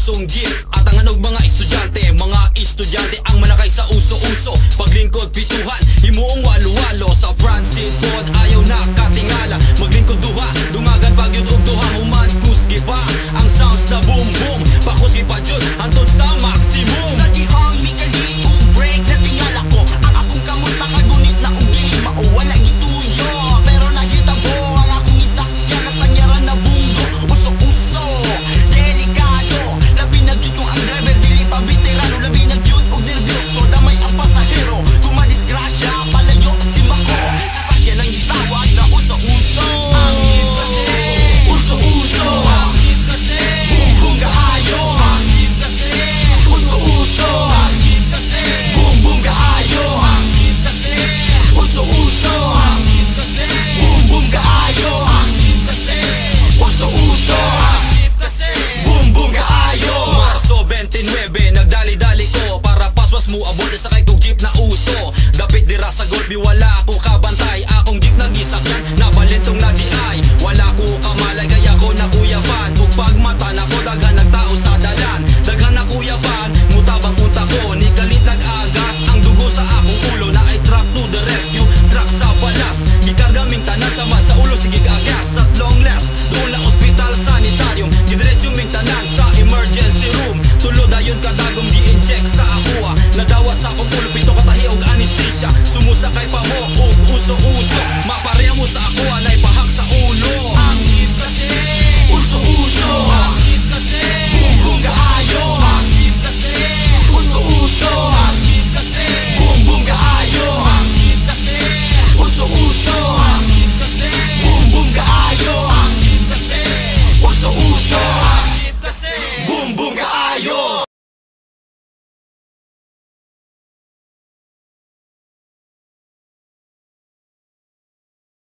usong jeep at ang anog mga estudyante ang manakay sa uso-uso. Paglingkod pituhan, himuong walo-walo sa transit pod, ayaw na katingala. Maglingkod duha, dungagan pagyud og duha, human kusgi pa ang sounds na boom boom. Pakusgi pa jud hantod sa maximum. Sa gihang mikali ug break na tingala ko, ang akong kamot nakagunit na ug dili mauwala gituyo. Pero nahitabo ang akong isakyan na sanyaran na bunggo. Uso-uso, delikado, labi na dito ang driver, dili pa veterano. Labi na cute ug nervyoso, damay ang pasahero. Kung madisgrasya, palayo si Mako. Sasakyan ang gitawag na uso-uso. Ang hip kasi uso-uso, ang hip kasi bumbong kaayo. Ang hip kasi uso-uso, ang hip kasi bumbong kaayo. Ang hip kasi uso-uso, ang hip kasi bumbong kaayo. Ang hip kasi uso-uso, ang hip kasi bumbong kaayo. Marso 29, nagdali-dali ko para paswas mo abot sa kay kong jeep na uso. Dapit dira sa Golby, wala ko kabantay. Akong jeep nagisakyan, nabalintong na di ay. Wala ko kamalay, kaya ko nakuyapan. Ug pagmata na ko, daghan nagtao sa dalan. Daghan nakuyapan, mutabang unta ko. Ni kalit nag-agas, ang dugo sa akong ulo. Na ay truck to the rescue, truck sa balas. Gikargaming tanan sa mat, sa ulo sige agas. At long last, doon na ospital sanitarium. Gidiretsyong ming tanan sa emergency room. Tulod ayon kadagom gi-inject sa akua. Nadawat sa akong ulo, pito katahi og anesthesia. Sumusa kay pa mo og uso-uso, mapareha mo sa ako